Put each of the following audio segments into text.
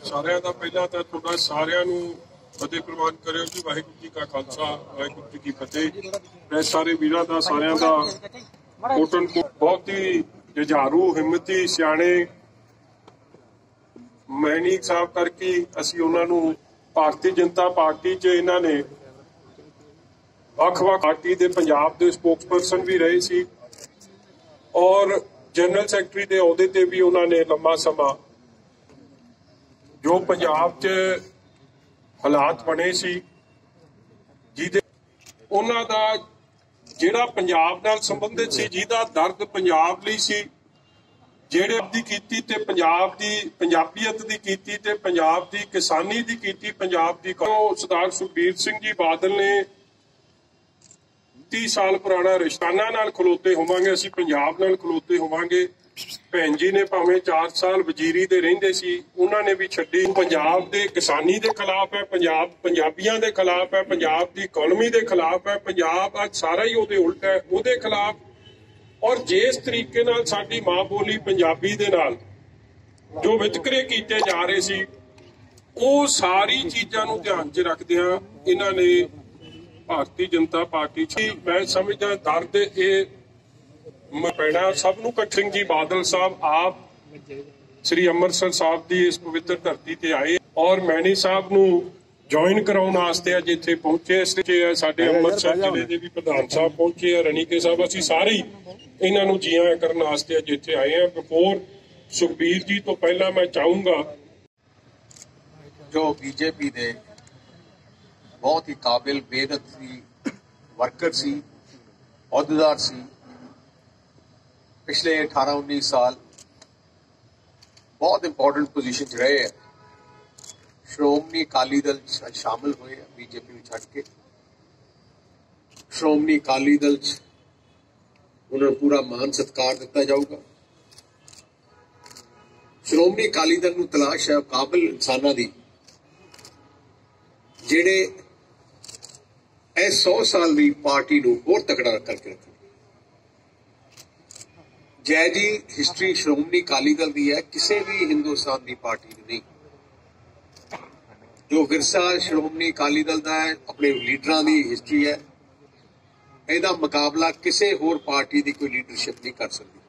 ਸਾਰਿਆਂ ਦਾ ਪਹਿਲਾਂ ਤਾਂ ਤੁਹਾਡਾ ਸਾਰਿਆਂ ਨੂੰ ਫਤਿਹ ਪ੍ਰਵਾਨ ਕਰਿਓ ਜੀ। ਵਾਹਿਗੁਰੂ ਜੀ ਕਾ ਖਾਲਸਾ ਵਾਹਿਗੁਰੂ ਜੀ ਕੀ ਫਤਿਹ। ਮੈਂ ਸਾਰੇ ਵੀਰਾਂ ਦਾ ਸਾਰਿਆਂ ਦਾ ਕੋਟਨ ਬਹੁਤ ਹੀ ਜੁਝਾਰੂ ਹਿੰਮਤੀ ਸਿਆਣੇ ਮੈਨਿਕ ਸਾਹਿਬ ਕਰਕੇ ਅਸੀਂ ਉਹਨਾਂ ਨੂੰ ਭਾਰਤੀ ਜਨਤਾ ਪਾਰਟੀ 'ਚ ਇਹਨਾਂ ਨੇ ਵੱਖ-ਵੱਖ ਪਾਰਟੀ ਦੇ ਪੰਜਾਬ ਦੇ ਸਪੋਕਸਪਰਸਨ ਵੀ ਰਹੇ ਸੀ ਔਰ जनरल सैकटरी के अहुदे ते भी उन्होंने लंबा समा जो पंजाब च हालात बने सी जिहदे उन्हां दा जिहड़ा पंजाब नाल संबंधित सी जिहदा दर्द पंजाब लई सी जिहड़े दी कीती ते पंजाब दी पंजाबीयत दी कीती ते पंजाब दी किसानी दी कीती पंजाब दी सरदार सुखबीर सिंह जी बादल ने 30 साल पुराना रिश्ताना नाल खलोते होवांगे असीं पंजाब नाल खलोते होवांगे। भैन जी ने भावें 4 साल वजीरी दे रहिंदे सी उन्हां ने भी छड्डी। पंजाब दे किसानी दे खिलाफ है, पंजाब पंजाबियां दे खिलाफ है, पंजाब दी इकोनॉमी दे खिलाफ है, पंजाब अज सारा ही उहदे उल्ट है उहदे खिलाफ। और जिस तरीके नाल साडी मां बोली पंजाबी दे नाल जो वितकरे कीते जा रहे सी ਉਹ सारी चीज़ां नूं ध्यान 'ਚ रखदिआं इन्हां ने भारतीय जनता पार्टी मैं समझदा दर्द ये पैना सब नूं। सिंह जी बादल साहब आप श्री अमृतसर साहब की इस पवित्र धरती ते आए और मैनी साहब नूं ज्वाइन कराउण वास्ते अज इत्थे पहुंचे। साडे अमृतसर जिले के भी प्रधान साहब पहुंचे हैं, रणीके साहब, असीं सारे ही इन्हां नूं जी आया करन वास्ते अज इत्थे आए हैं। बिफोर सुखबीर जी तो पहला मैं चाहूँगा जो बीजेपी दे बहुत ही काबिल बेहद सी वर्कर सी अहदेदार सी पिछले 18-19 साल बहुत इंपॉर्टेंट पोजीशन च रहे हैं। श्रोमणी अकाली दल शामिल हुए बीजेपी में छड़ के। श्रोमणी अकाली दल उन्हें पूरा मान सत्कार दिता जाऊगा। श्रोमणी अकाली दल नूं तलाश है काबिल इंसानां दी जिहड़े 100 साल की पार्टी नूं होर तकड़ा करके रखन। जय जी हिस्टरी श्रोमणी अकाली दल की है, किसी भी हिंदुस्तान की पार्टी नहीं। जो विरसा श्रोमणी अकाली दल का है अपने लीडरां की हिस्टरी है, इहदा मुकाबला किसी होर पार्टी की कोई लीडरशिप नहीं कर सकती।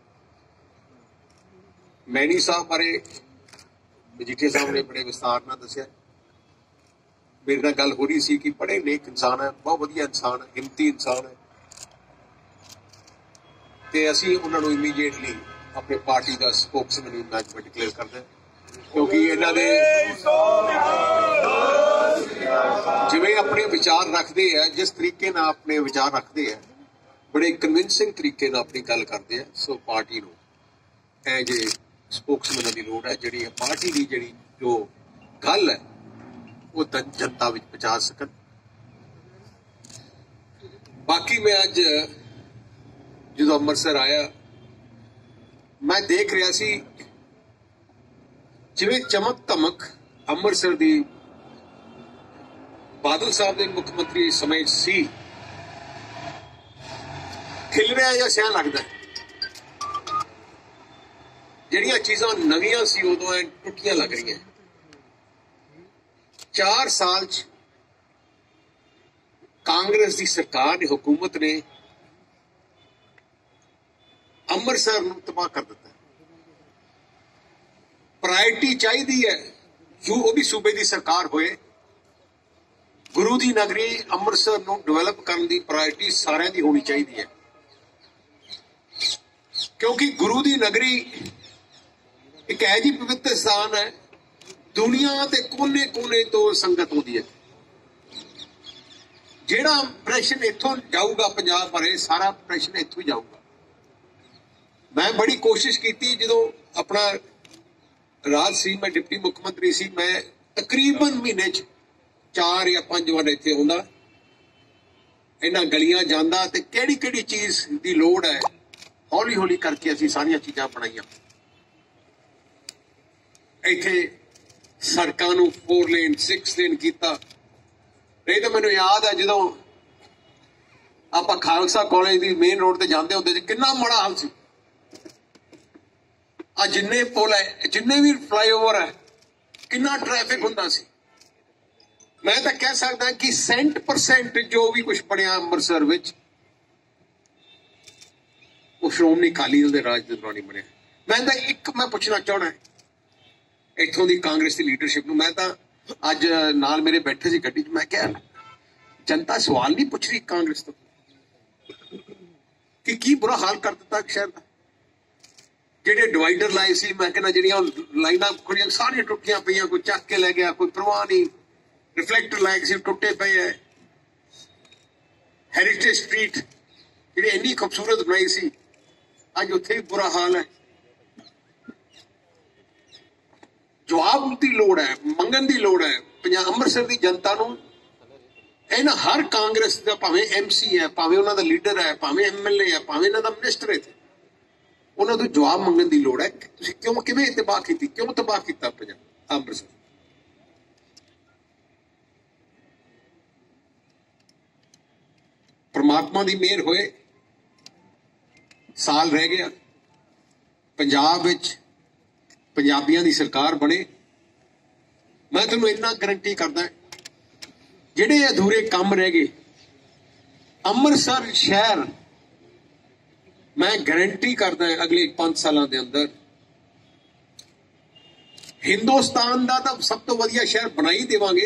मैनी साहब बारे मजीठिया साहब ने बड़े विस्तार नाल दस्सिया। मेरे नाल गल हो रही सी कि बड़े नेक इंसान है, बहुत वधिया इंसान है, हिम्मती इंसान है ते असीं उन्हां नूं इमीडिएटली अपने पार्टी का स्पोक्समैन मैनेजमेंट डिक्लेयर करते हैं क्योंकि इन्हां दे जिवें अपने विचार रखते हैं, जिस तरीके नाल अपने विचार रखते हैं, बड़े कन्विंसिंग तरीके नाल अपनी गल करते हैं। सो पार्टी नूं ऐ जे स्पोक्समैन की लोड़ है जिहड़ी पार्टी की जिहड़ी जो गल है वो जनता में पहुंचा सकन। बाकी मैं अज जो अमृतसर आया मैं देख रहा सी जिवें चमक धमक अमृतसर की बादल साहब के मुख्यमंत्री समय सी खिल रहा या सह लगता जिहड़ियां चीज़ां नवीं सी उदों टुटियां लग रही। 4 साल कांग्रेस की सरकार ने हुकूमत ने अमृतसर नूं तबाह कर दिता। प्रायोरिटी चाहिए है जो वो भी सूबे की सरकार होए, गुरु की नगरी अमृतसर नूं डिवेलप करने की प्रायोरिटी सारिਆਂ की होनी चाहिए है क्योंकि गुरु की नगरी एक ऐसी पवित्र स्थान है दुनिया के कोने कोने तो संगत होती है। जिहड़ा इंप्रैशन इत्थों जाऊगा पंजाब बारे सारा इंप्रैशन इत्थों ही जाऊगा। मैं बड़ी कोशिश की जो अपना राज सी मैं डिप्टी मुख्यमंत्री सी मैं तकरीबन महीने 4 या 5 बार इत्थे आउंदा इन्हां गलियां जांदा ते किहड़ी किहड़ी चीज़ की लोड़ है हौली हौली करके असीं सारियां चीज़ां बनाईयां। इत्थे सड़कों नूं 4 लेन 6 लेन किया। नहीं तो मैनूं याद है जो आप खालसा कॉलेज की मेन रोड से जाते होंगे कितना माड़ा हाल सी। आ जिन्ने पुल है जिन्ने भी फ्लाईओवर है कितना ट्रैफिक हुंदा सी। मैं तो कह सकदा कि 100% जो भी कुछ बनया अमृतसर विच वो श्रोमणी अकाली दल दे राज दे दौरान ही बनया। मैं तो एक मैं पूछना चाहना इत्थों दी कांग्रेस की लीडरशिप नूं, मैं तो अज नाल मेरे बैठे सी गड्डी च, मैं क्या जनता सवाल नहीं पूछ रही कांग्रेस तो कि की बुरा हाल कर दिता शहर का। ਜਿਹੜੇ डिवाइडर लाए सी, मैं कहना ਜਿਹੜੀਆਂ लाइनां ਖੜੀਆਂ सारियां टुटियां पईयां, कोई ਚੱਕ के लै गया, कोई परवाह नहीं। रिफ्लैक्टर लाए सी टुटे पे है। हैरिटेज स्ट्रीट ਜਿਹੜੀ ਇੰਨੀ खूबसूरत बनाई सी, अज उत्थे भी बुरा हाल है। जवाब की लोड़ है, मंगन की लोड़ है। अमृतसर की जनता नूं इन्हां हर कांग्रेस का भावें MC है, भावें उन्हां दा लीडर है, भावें MLA है, भावें इन्हां दा मिनिस्टर है, उन्होंने तो जवाब मंगन की लोड़ है। क्यों किवें तबाह की, क्यों तबाह किया पंजाब अमृतसर। परमात्मा की मेहर होए साल रह गया, पंजाब विच पंजाबियों की सरकार बने। मैं तुहानूं इन्ना गारंटी करदा जिहड़े अधूरे काम रह गए अमृतसर शहर, मैं गारंटी करदा अगले 5 सालों के अंदर हिंदुस्तान का तो सब तो वधिया शहर बना ही देवांगे,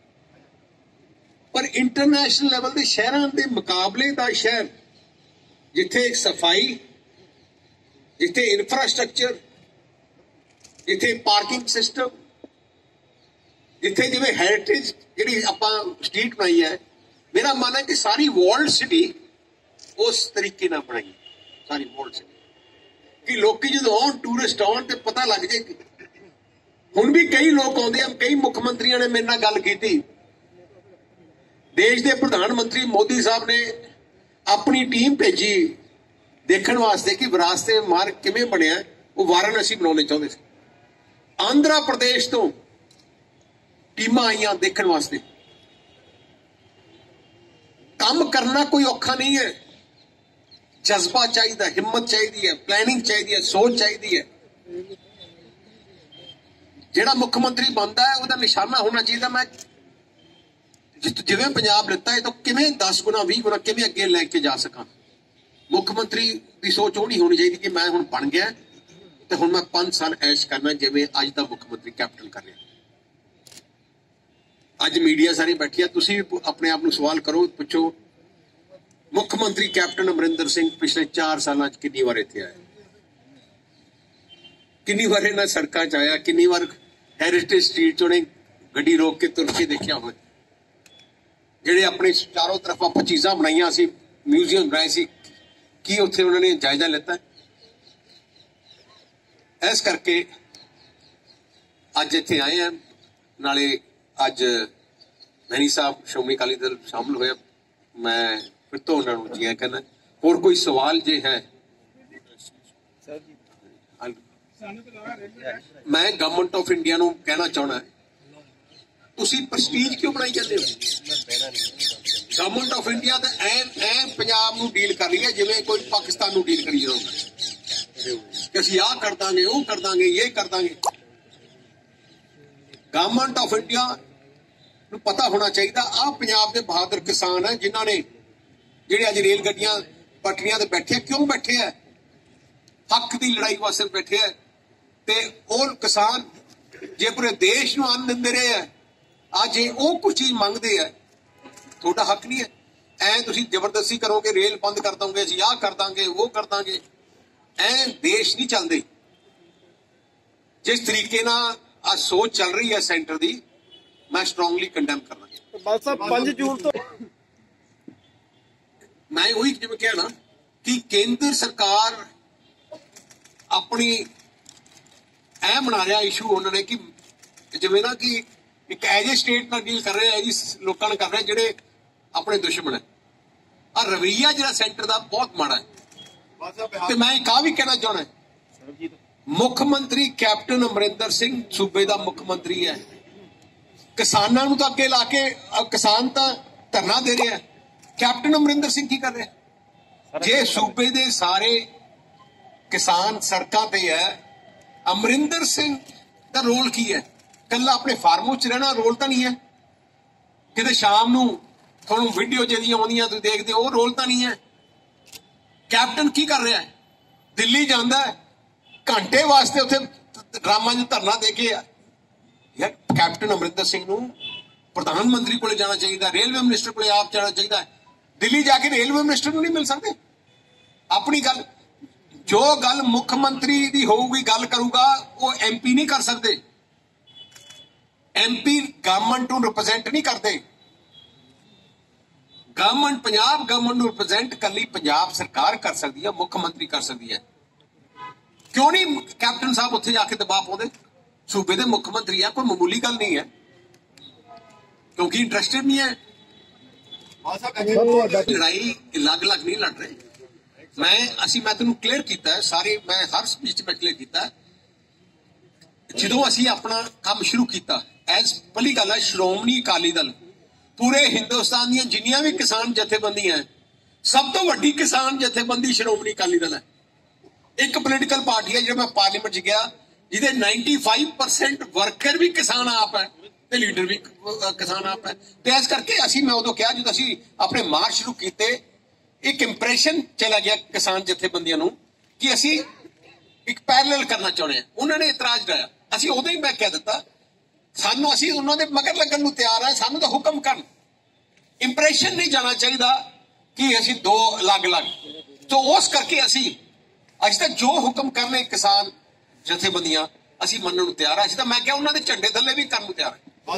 पर इंटरनेशनल लेवल के शहरों के मुकाबले का शहर जिथे सफाई, जिथे इंफ्रास्ट्रक्चर, जिथे पार्किंग सिस्टम, जिथे जिवें हैरिटेज जिहड़ी आपां स्ट्रीट बनाई है, मेरा मन है कि सारी वर्ल्ड सिटी उस तरीके नाल बनाई, सारी वर्ल्ड सिटी कि लोग जो आउण टूरिस्ट आउण ते पता लग जाए कि हुण भी कई लोग आउंदे आ। कई मुख्यमंत्रियों ने मेरे नाल गल कीती, देश के प्रधानमंत्री मोदी साहब ने अपनी टीम भेजी देखने वास्ते कि विरासते मार्ग किवें बनिया, वो वाराणसी बनाने चाहते थे। आंध्र प्रदेश तो टीमां आईयां देखने वास्ते। काम करना कोई औखा नहीं है, जज्बा चाहिए, हिम्मत चाहिए, प्लानिंग चाहिए, सोच चाहिए है। जिहड़ा मुख्यमंत्री बनता है उसका निशाना होना चाहिए मैं जिवें पंजाब लिता है तो किवें 10 गुना 20 गुना किवें अगे लेके जा सकां। मुख्यमंत्री की सोच वो नहीं होनी चाहिए कि मैं हुण बन गया तो हुण मैं 5 साल ऐश करना जिवें अज दा मुख्यमंत्री कैप्टन कर रहा। अज मीडिया सारी बैठी है, तुसीं भी अपने आप नूं सवाल करो, पुछो मुख्यमंत्री कैप्टन अमरिंदर सिंह पिछले 4 साल कितनी बार इत्थे आया, कितनी बार इन्हां सड़कां च आया, कितनी बार हैरिटेज स्ट्रीट च उन्हें गड्डी रोक के तुर के देखिया होवे। ਜਿਹੜੇ अपने चारों तरफ आप चीज़ां बनाइया सी, म्यूजियम बनाए सी, की उत्थे उन्होंने जायजा लेता। इस करके अज इत्थे आए हैं, नाले अज मैनी साहब श्रोमणी अकाली दल शामिल होया, मैं फिर तो उन्होंने जी कहना। और कोई सवाल जे है? मैं गवर्नमेंट ऑफ इंडिया नूं कहना चाहना है, तुसी प्रस्टीज क्यों बनाई जाते हो? गवर्नमेंट ऑफ इंडिया तो ऐ पंजाब नूं डील कर रही है जिवें कोई पाकिस्तान नूं डील करी जाता कि असीं आ कर दांगे, वो कर दांगे, ये कर दांगे। गवर्नमेंट ऑफ इंडिया नूं पता होना चाहिए आ पंजाब के बहादुर किसान है जिन्हां ने जिहड़े अज रेल गड्डियां पटरियां ते बैठे, क्यों बैठे है? हक की लड़ाई वास्ते बैठे है। ते वो किसान जे पूरे देश नूं अन्न दिंदे रहे है, अज वो कुछ चीज मंगते है, थोड़ा हक नहीं है। ऐ तुसीं जबरदस्ती करोगे, रेल बंद कर दोगे, असीं आ कर दांगे, वो कर दांगे, ऐ देश नहीं चलते। जिस तरीके नाल आ सोच चल रही है सेंटर की, मैं स्ट्रोंगली कंडेम करना। बस 5 जून तो मैं वही जिवें कहा ना कि केंद्र सरकार अपनी ऐ बना रहा इशू उन्होंने कि जिवें ना कि एक एज ए स्टेट नाल डील कर रहे हैं, एज लोगों नाल कर रहे हैं जिहड़े अपने दुश्मन है। और रवैया जिहड़ा सेंटर का बहुत माड़ा है। तो मैं एक आ भी कहना चाहना, मुख्यमंत्री कैप्टन अमरिंदर सिंह सूबे का मुख्यमंत्री है, किसानों को तो अगे ला के किसान तो धरना दे रहे हैं, कैप्टन अमरिंदर सिंह की कर रहे हैं? जे सूबे के सारे किसान सड़कों पर है, अमरिंदर सिंह का रोल की है? ਕੱਲਾ ਆਪਣੇ ਫਾਰਮ ਹਾਊਸ 'ਚ ਰਹਿਣਾ ਰੋਲ ਤਾਂ ਨਹੀਂ ਹੈ। ਕਿਤੇ ਸ਼ਾਮ ਨੂੰ ਤੁਹਾਨੂੰ ਵੀਡੀਓ ਜਿਹੜੀਆਂ ਆਉਂਦੀਆਂ ਤੁਸੀਂ ਦੇਖਦੇ ਹੋ, ਉਹ ਰੋਲ ਤਾਂ ਨਹੀਂ ਹੈ। ਕੈਪਟਨ ਕੀ ਕਰ ਰਿਹਾ ਹੈ? ਦਿੱਲੀ ਜਾਂਦਾ ਹੈ, ਘੰਟੇ ਵਾਸਤੇ ਉੱਥੇ ਡਰਾਮਾ 'ਚ ਧਰਨਾ ਦੇ ਕੇ ਯਾਰ ਕੈਪਟਨ ਅਮਰਿੰਦਰ ਸਿੰਘ ਨੂੰ ਪ੍ਰਧਾਨ ਮੰਤਰੀ ਕੋਲੇ ਜਾਣਾ ਚਾਹੀਦਾ, ਰੇਲਵੇ ਮਿਨਿਸਟਰ ਕੋਲੇ ਆਪ ਜਾਣਾ ਚਾਹੀਦਾ ਹੈ। ਦਿੱਲੀ ਜਾ ਕੇ ਰੇਲਵੇ ਮਿਨਿਸਟਰ ਨੂੰ ਨਹੀਂ ਮਿਲ ਸਕਦੇ? ਆਪਣੀ ਗੱਲ ਜੋ ਗੱਲ ਮੁੱਖ ਮੰਤਰੀ ਦੀ ਹੋਊਗੀ ਗੱਲ ਕਰੂਗਾ, ਉਹ MP ਨਹੀਂ ਕਰ ਸਕਦੇ। MP ਗਵਰਨਮੈਂਟ ਨੂੰ ਰਿਪਰੈਜ਼ੈਂਟ ਨਹੀਂ ਕਰਦੇ। ਗਵਰਨਮੈਂਟ ਪੰਜਾਬ ਗਵਰਨਮੈਂਟ ਨੂੰ ਰਿਪਰੈਜ਼ੈਂਟ ਕੱਲੀ ਪੰਜਾਬ ਸਰਕਾਰ ਕਰ ਸਕਦੀ ਹੈ, ਮੁੱਖ ਮੰਤਰੀ ਕਰ ਸਕਦੀ ਹੈ। ਕਿਉਂ ਨਹੀਂ ਕੈਪਟਨ ਸਾਹਿਬ ਉੱਥੇ ਜਾ ਕੇ ਦਬਾਅ ਪਾਉਂਦੇ? ਸੂਬੇ ਦੇ ਮੁੱਖ ਮੰਤਰੀ ਆ, ਕੋਈ ਮਾਮੂਲੀ ਗੱਲ ਨਹੀਂ ਹੈ, ਕਿਉਂਕਿ ਇੰਟਰਸਟਿਡ ਨਹੀਂ ਹੈ। ਲੜਾਈ ਅਲੱਗ-ਅਲੱਗ ਨਹੀਂ ਲੜ ਰਹੇ। ਮੈਂ ਤੈਨੂੰ ਕਲੀਅਰ ਕੀਤਾ ਸਾਰੇ, ਮੈਂ ਹਰ ਸਪੀਚ ਵਿੱਚ ਕਲੀਅਰ ਕੀਤਾ। ਜਦੋਂ ਅਸੀਂ ਆਪਣਾ ਕੰਮ ਸ਼ੁਰੂ ਕੀਤਾ ਐਸ ਪਹਿਲੀ ਗੱਲ ਹੈ, ਸ਼੍ਰੋਮਣੀ ਅਕਾਲੀ ਦਲ ਪੂਰੇ ਹਿੰਦੁਸਤਾਨ ਦੀਆਂ ਜਿੰਨੀਆਂ ਵੀ ਕਿਸਾਨ ਜਥੇਬੰਦੀਆਂ ਹੈ, ਸਭ ਤੋਂ ਵੱਡੀ ਕਿਸਾਨ ਜਥੇਬੰਦੀ ਸ਼੍ਰੋਮਣੀ ਅਕਾਲੀ ਦਲ ਹੈ। ਇੱਕ ਪੋਲੀਟੀਕਲ ਪਾਰਟੀ ਹੈ ਜਿਹੜਾ ਮੈਂ ਪਾਰਲੀਮੈਂਟ 'ਚ ਗਿਆ, ਜਿਹਦੇ 95% ਵਰਕਰ ਵੀ ਕਿਸਾਨ ਆਪ ਹੈ ਤੇ ਲੀਡਰ ਵੀ ਕਿਸਾਨ ਆਪ ਹੈ। ਤੇ ਇਸ ਕਰਕੇ ਮੈਂ ਉਦੋਂ ਕਿਹਾ ਜਦੋਂ ਅਸੀਂ ਆਪਣੇ ਮਾਰਚ ਸ਼ੁਰੂ ਕੀਤੇ, ਇੱਕ ਇੰਪ੍ਰੈਸ਼ਨ ਚਲਾ ਗਿਆ ਕਿਸਾਨ ਜਥੇਬੰਦੀਆਂ ਨੂੰ ਕਿ ਅਸੀਂ ਇੱਕ ਪੈਰਲਲ ਕਰਨਾ ਚਾਹੁੰਦੇ ਹਾਂ। ਉਹਨਾਂ ਨੇ ਇਤਰਾਜ਼ ਕਰਾਇਆ। ਅਸੀਂ ਉਦੋਂ ਹੀ ਮੈਂ ਕਹਿ ਦਿੱਤਾ ਸਾਨੂੰ, ਅਸੀਂ ਉਹਨਾਂ ਦੇ ਮਗਰ ਲੱਗਣ ਨੂੰ ਤਿਆਰ ਹਾਂ, ਸਾਨੂੰ ਤਾਂ ਹੁਕਮ ਕਰਨ। ਇੰਪ੍ਰੈਸ਼ਨ ਨਹੀਂ ਜਾਣਾ ਚਾਹੀਦਾ ਕਿ ਅਸੀਂ ਦੋ ਅਲੱਗ-ਅਲੱਗ। ਤਾਂ ਉਸ ਕਰਕੇ ਅਸੀਂ ਤਾਂ ਜੋ ਹੁਕਮ ਕਰਨੇ ਕਿਸਾਨ ਜਥੇਬੰਦੀਆਂ ਅਸੀਂ ਮੰਨਣ ਨੂੰ ਤਿਆਰ ਹਾਂ। ਅਸੀਂ ਤਾਂ ਮੈਂ ਕਿਹਾ ਉਹਨਾਂ ਦੇ ਝੰਡੇ ਥੱਲੇ ਵੀ ਕਰਨ ਨੂੰ ਤਿਆਰ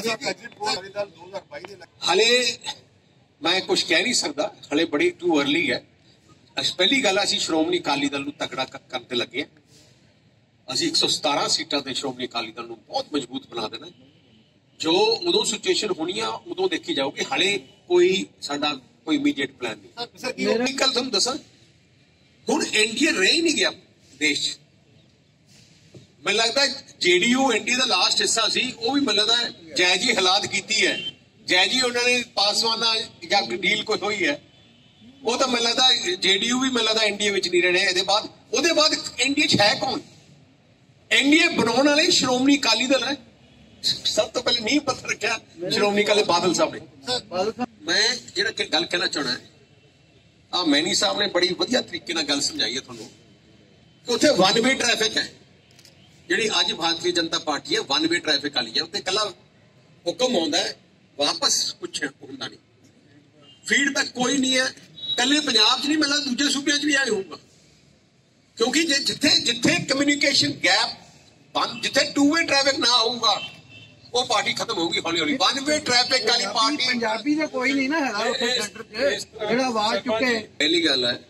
ਹਾਂ। ਹਲੇ ਮੈਂ ਕੁਝ ਕਹਿ ਨਹੀਂ ਸਕਦਾ, ਹਲੇ ਬੜੀ ਟੂ ਅਰਲੀ ਹੈ। ਪਹਿਲੀ ਗੱਲ ਅਸੀਂ ਸ਼੍ਰੋਮਣੀ ਅਕਾਲੀ ਦਲ ਨੂੰ ਤਕੜਾ ਕਰਨ ਤੇ ਲੱਗੇ ਹਾਂ। ਅਸੀਂ 117 ਸੀਟਾਂ ਤੇ ਸ਼੍ਰੋਮਣੀ ਅਕਾਲੀ ਦਲ ਨੂੰ ਬਹੁਤ ਮਜ਼ਬੂਤ ਬਣਾ ਦੇਣਾ। ਜੋ ਉਦੋਂ ਸਿਚੁਏਸ਼ਨ ਹੋਣੀ ਆ ਉਦੋਂ ਦੇਖੀ ਜਾਊਗੀ। ਹਲੇ ਸਾਡਾ ਕੋਈ ਇਮੀਡੀਏਟ ਪਲਾਨ ਨਹੀਂ। ਕੱਲ ਤੁਹਾਨੂੰ ਦੱਸਾਂ, ਹੁਣ ਐਨਡੀਏ ਰਹਿ ਨਹੀਂ ਗਿਆ ਦੇਸ਼ 'ਚ। ਮੈਨੂੰ ਲੱਗਦਾ JDU ਐਨਡੀਏ ਦਾ ਲਾਸਟ ਹਿੱਸਾ ਸੀ, ਉਹ ਵੀ ਮੈਨੂੰ ਲੱਗਦਾ ਜਾਇਜ਼ ਹਾਲਾਤ ਕੀਤੀ ਹੈ। ਜਾਇਜ਼ ਉਹਨਾਂ ਨੇ ਪਾਸਵਾਨਾ ਜਾਂ ਡੀਲ ਕੋਈ ਹੋਈ ਹੈ, ਉਹ ਤਾਂ ਮੈਨੂੰ ਲੱਗਦਾ JDU ਵੀ ਮੈਨੂੰ ਲੱਗਦਾ ਐਨਡੀਏ ਵਿੱਚ ਨਹੀਂ ਰਹਿਣਾ। ਉਹਦੇ ਬਾਅਦ ਐਨਡੀਏ 'ਚ ਹੈ ਕੌਣ? ਐਨਡੀਏ ਬਣਾਉਣ ਵਾਲੇ ਸ਼੍ਰੋਮਣੀ ਅਕਾਲੀ ਦਲ ਹੈ। ਸਭ ਤੋਂ ਪਹਿਲੇ ਨੀਂਹ ਪੱਥਰ ਰੱਖਿਆ ਸ਼੍ਰੋਮਣੀ ਅਕਾਲੀ ਬਾਦਲ ਸਾਹਿਬ ਨੇ। ਮੈਂ ਜਿਹੜਾ ਕਿ ਗੱਲ ਕਹਿਣਾ ਚਾਹਣਾ ਮੈਨੀ ਸਾਹਿਬ ਨੇ ਬੜੀ ਵਧੀਆ ਤਰੀਕੇ ਨਾਲ ਗੱਲ ਸਮਝਾਈ ਹੈ ਤੁਹਾਨੂੰ ਕਿ ਉੱਥੇ ਵਨ ਵੇ ਟ੍ਰੈਫਿਕ ਹੈ। ਜਿਹੜੀ ਅੱਜ ਭਾਰਤੀ ਜਨਤਾ ਪਾਰਟੀ ਹੈ ਵਨ ਵੇ ਟ੍ਰੈਫਿਕ ਵਾਲੀ ਹੈ। ਉੱਤੇ ਕੱਲਾ ਹੁਕਮ ਆਉਂਦਾ ਹੈ, ਵਾਪਸ ਕੁਛ ਹੁੰਦਾ ਨਹੀਂ। ਫੀਡਬੈਕ ਕੋਈ ਨਹੀਂ ਹੈ। ਕੱਲੇ ਪੰਜਾਬ 'ਚ ਨਹੀਂ ਮਿਲਦਾ, ਦੂਜੇ ਸੂਬਿਆਂ 'ਚ ਵੀ ਆਏ ਹੋਊਗਾ। ਕਿਉਂਕਿ ਜਿੱਥੇ ਕਮਿਊਨੀਕੇਸ਼ਨ ਗੈਪ ਬੰਦ, ਜਿੱਥੇ ਟੂ ਵੇ ਟ੍ਰੈਫਿਕ ਨਾ ਹੋਊਗਾ, ਉਹ ਪਾਰਟੀ ਖਤਮ ਹੋਊਗੀ ਹੌਲੀ ਹੌਲੀ। ਵਨ ਵੇ ਟ੍ਰੈਫਿਕ ਵਾਲੀ ਪਾਰਟੀ ਪੰਜਾਬੀ ਦਾ ਕੋਈ ਨਹੀਂ ਨਾ ਹੈਗਾ ਉੱਥੇ ਸੈਂਟਰ 'ਚ ਜਿਹੜਾ ਆਵਾਜ਼ ਚੁੱਕੇ। ਪਹਿਲੀ ਗੱਲ ਹੈ,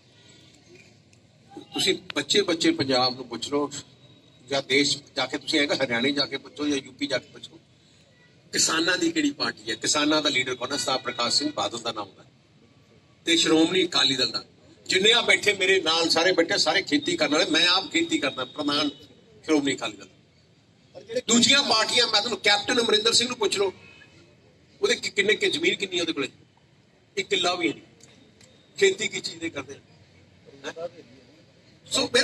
ਤੁਸੀਂ ਬੱਚੇ ਪੰਜਾਬ ਨੂੰ ਪੁੱਛ ਲਓ ਜਾਂ ਦੇਸ਼ ਜਾ ਕੇ ਤੁਸੀਂ ਹਰਿਆਣੇ ਜਾ ਕੇ ਪੁੱਛੋ ਜਾਂ UP ਜਾ ਕੇ ਪੁੱਛੋ, ਕਿਸਾਨਾਂ ਦੀ ਕਿਹੜੀ ਪਾਰਟੀ ਹੈ? ਕਿਸਾਨਾਂ ਦਾ ਲੀਡਰ ਕੌਣ ਹੈ? ਸਰਦਾਰ ਪ੍ਰਕਾਸ਼ ਸਿੰਘ ਬਾਦਲ ਦਾ ਨਾਮ ਹੈ ਤੇ ਸ਼੍ਰੋਮਣੀ ਅਕਾਲੀ ਦਲ ਦਾ। ਜਿੰਨੇ ਆ ਬੈਠੇ ਮੇਰੇ ਨਾਲ ਸਾਰੇ ਬੈਠੇ, ਸਾਰੇ ਖੇਤੀ ਕਰਨ ਵਾਲੇ। ਮੈਂ ਆਪ ਖੇਤੀ ਕਰਦਾ, ਪ੍ਰਧਾਨ ਸ਼੍ਰੋਮਣੀ ਅਕਾਲੀ ਦਲ। ਦੂਜੀਆਂ ਪਾਰਟੀਆਂ ਮੈਂ ਤੁਹਾਨੂੰ ਕੈਪਟਨ ਅਮਰਿੰਦਰ ਸਿੰਘ ਨੂੰ ਪੁੱਛ ਲਓ, ਉਹਦੇ ਕਿੰਨੇ ਜ਼ਮੀਨ ਕਿੰਨੀ ਉਹਦੇ ਕੋਲੇ? 1 ਕਿੱਲਾ ਵੀ ਨਹੀਂ। ਖੇਤੀ ਕੀ ਚੀਜ਼ ਦੇ ਕਰਦੇ? ਸੋ ਮੇਰਾ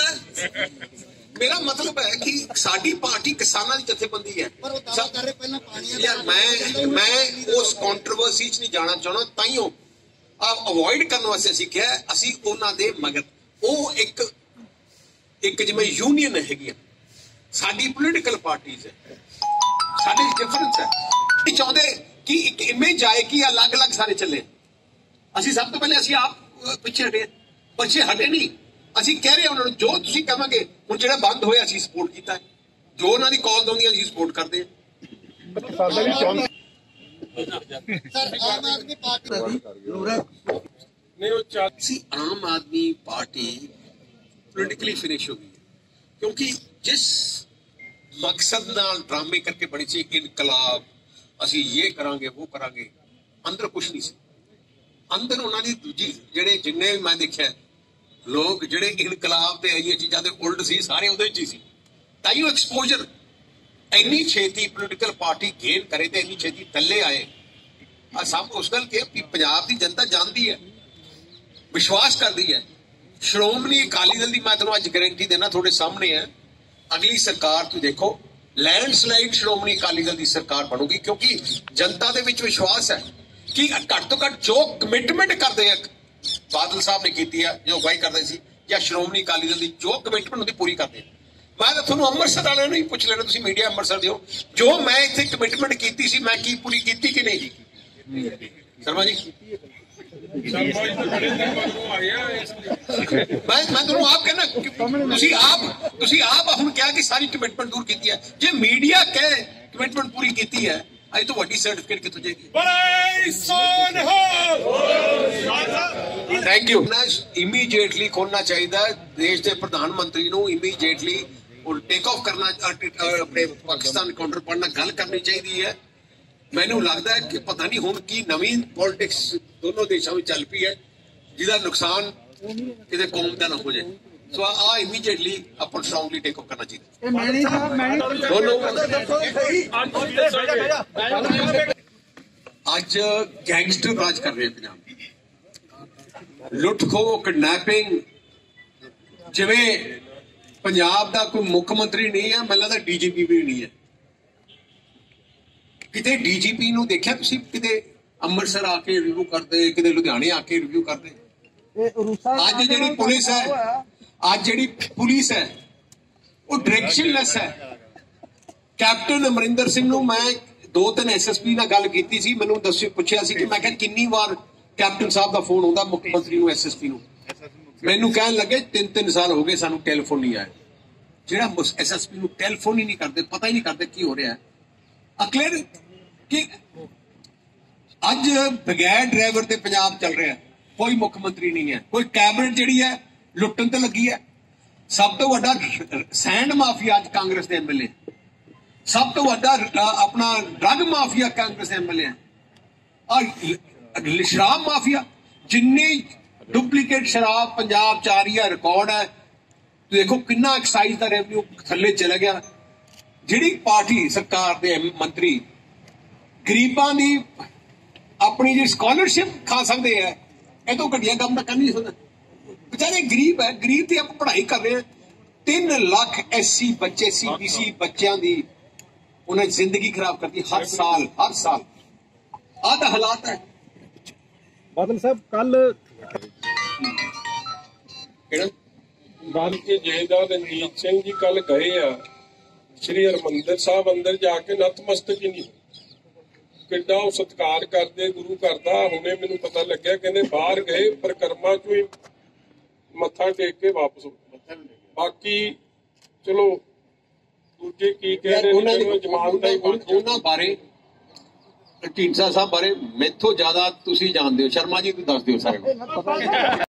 ਮਤਲਬ ਹੈ ਕਿ ਸਾਡੀ ਪਾਰਟੀ ਕਿਸਾਨਾਂ ਦੀ ਜਥੇਬੰਦੀ ਹੈ। ਯਾਰ ਮੈਂ ਉਸ ਕੰਟਰੋਵਰਸੀ 'ਚ ਨਹੀਂ ਜਾਣਾ ਚਾਹੁੰਦਾ, ਤਾਈਓ ਅਵੋਇਡ ਕਰਨ ਵਾਸਤੇ ਅਸੀਂ ਕਿਹਾ ਅਸੀਂ ਉਹਨਾਂ ਦੇ ਮਗਰ। ਉਹ ਇੱਕ ਜਿਵੇਂ ਯੂਨੀਅਨ ਹੈਗੀ ਆ, ਸਾਡੀ ਪੋਲੀਟੀਕਲ ਪਾਰਟੀਜ਼ ਹੈ, ਸਾਡੇ ਡਿਫਰੈਂਸ ਹੈ। ਅਸੀਂ ਚਾਹੁੰਦੇ ਕਿ ਇੱਕ ਇਮੇਜ ਆਏ ਕਿ ਅਲੱਗ-ਅਲੱਗ ਸਾਰੇ ਚੱਲੇ। ਅਸੀਂ ਸਭ ਤੋਂ ਪਹਿਲੇ ਅਸੀਂ ਆਪ ਪਿੱਛੇ ਹਟੇ ਨਹੀਂ। ਅਸੀਂ ਕਹਿ ਰਹੇ ਉਹਨਾਂ ਨੂੰ ਜੋ ਤੁਸੀਂ ਕਹਾਂਗੇ। ਹੁਣ ਜਿਹੜਾ ਬੰਦ ਹੋਇਆ ਅਸੀਂ ਸਪੋਰਟ ਕੀਤਾ, ਜੋ ਉਹਨਾਂ ਦੀ ਕਾਲ ਆਉਂਦੀ ਅਸੀਂ ਸਪੋਰਟ ਕਰਦੇ ਹਾਂ। Aam Aadmi party politically finish ਹੋ ਗਈ ਕਿਉਂਕਿ ਜਿਸ ਮਕਸਦ ਨਾਲ ਡਰਾਮੇ ਕਰਕੇ ਬਣੀ ਸੀ ਇਨਕਲਾਬ, ਅਸੀਂ ਇਹ ਕਰਾਂਗੇ ਉਹ ਕਰਾਂਗੇ, ਅੰਦਰ ਕੁਛ ਨਹੀਂ ਸੀ। ਅੰਦਰ ਉਹਨਾਂ ਦੀ ਦੂਜੀ ਜਿਹੜੇ ਜਿੰਨੇ ਮੈਂ ਦੇਖਿਆ ਲੋਕ ਜਿਹੜੇ ਇਨਕਲਾਬ ਤੇ ਆਈਆਂ ਚੀਜ਼ਾਂ ਦੇ ਉਲਟ ਸੀ, ਸਾਰੇ ਉਹਦੇ 'ਚ ਹੀ ਸੀ। ਤਾਈਓ ਐਕਸਪੋਜ਼ਰ ਇੰਨੀ ਛੇਤੀ ਪੋਲੀਟੀਕਲ ਪਾਰਟੀ ਗੇਨ ਕਰੇ ਤੇ ਇੰਨੀ ਛੇਤੀ ਥੱਲੇ ਆਏ। ਸਭ ਉਸ ਗੱਲ ਕਿ ਪੰਜਾਬ ਦੀ ਜਨਤਾ ਜਾਣਦੀ ਹੈ, ਵਿਸ਼ਵਾਸ ਕਰਦੀ ਹੈ। ਸ਼੍ਰੋਮਣੀ ਅਕਾਲੀ ਦਲ ਦੀ ਮੈਂ ਤੁਹਾਨੂੰ ਅੱਜ ਗਾਰੰਟੀ ਦੇਣਾ ਤੁਹਾਡੇ ਸਾਹਮਣੇ ਹੈ। ਅਗਲੀ ਸਰਕਾਰ ਤੁਸੀਂ ਦੇਖੋ लैंडस्लाइड श्रोमणी अकाली दल की सरकार बनूगी, क्योंकि जनता दे विच विश्वास है कि घट तो घट जो कमिटमेंट करते हैं बादल साहब ने की है, जो अगवाई करते सी, या श्रोमणी अकाली दल की जो कमिटमेंट होती पूरी करते हैं। मैं तो थोड़ा अमृतसर वाले नहीं पूछ लेना, तुम मीडिया अमृतसर दो, जो मैं इतने कमिटमेंट की सी, मैं की पूरी की कि नहीं की? शर्मा जी मैं तुहानू आप कहना तुसी आप हुण क्या कि सारी कमिटमेंट दूर की है, जे मीडिया कहे कमिटमेंट पूरी की है, अज तो वड्डी सर्टिफिकेट कितों जाएगी? Thank you. इमीडिएटली खोलना चाहिए देश के प्रधानमंत्री नूं, इमीडिएटली टेक ऑफ करना, अपने पाकिस्तान काउंटर पढ़ना गल करनी चाहिए है। मैनू लगता है कि पता नहीं हुण की नवीं पॉलिटिक्स दोनों देशों में चल पई है, जिसका नुकसान किसी कौम का ना हो जाए। सो आ इमीडिएटली अपन स्ट्रांगली टेक ऑफ करना चाहिए दोनों। अज गैंगस्टर राज कर रहे हैं पंजाब, लुट खो किडनैपिंग, जिवें पंजाब का कोई मुख्यमंत्री नहीं है, मैनूं लगदा डीजीपी भी नहीं है। किते डीजीपी नूं देखिया तुसीं किते अमृतसर आके रिव्यू करते, किते लुधियाने आके रिव्यू करते? अज जिहड़ी पुलिस है वो डायरैक्शनलैस है। कैप्टन अमरिंदर सिंह नूं मैं 2-3 SSP नाल गल कीती सी, मैनूं पुछिया सी कि मैं कहा किन्नी वार कैप्टन साहब का फोन आउंदा मुख्यमंत्री नूं, SSP नूं? मैनूं कहण लगे 3 साल हो गए सानूं टैलीफोन नहीं आया। जिहड़ा SSP नूं टैलीफोन ही नहीं करते, पता ही नहीं करते की हो रहा है। अक्लेयर कि अज बगैर ड्राइवर ते पंजाब चल रहा है, कोई मुख्यमंत्री नहीं है, कोई कैबिनेट जिहड़ी है लुट्टन ते लगी है। सब तो वड्डा सैंड माफिया अज कांग्रेस के MLA, सब तो वड्डा अपना ड्रग माफिया कांग्रेस के MLA है, और शराब माफिया, जिन्नी डुप्लीकेट शराब पंजाब च आ रही है, रिकॉर्ड है। देखो कितना एक्साइज का रेवन्यू थले चला गया। जिहड़ी पार्टी सरकार के मंत्री गरीबां दी अपनी जी स्कॉलरशिप खा सकते हैं, यह तो घटिया काम कर नहीं सकते। बेचारे गरीब है, गरीब की आप पढ़ाई कर रहे हैं। 3 लाख SC बच्चे CBC बच्चों की उन्हें जिंदगी खराब करती हर साल आधा हालात है। बादल साहब कल के जहेदार रंजीत सिंह जी कल गए आ श्री हरमंदिर साहब, अंदर जाके नतमस्तक ही नहीं, किड्डा सत्कार करते गुरु करता। हुणे मैनूं पता लग्या कहंदे बाहर गए परिक्रमा चों ही मत्था टेक के वापस हो। बाकी चलो दूजे की कह रहे ने जमानत ही उन्हां बारे ढींडसा साहब बारे मैथों ज्यादा तुसीं जानदे हो। शर्मा जी तूं दस दिओ सारे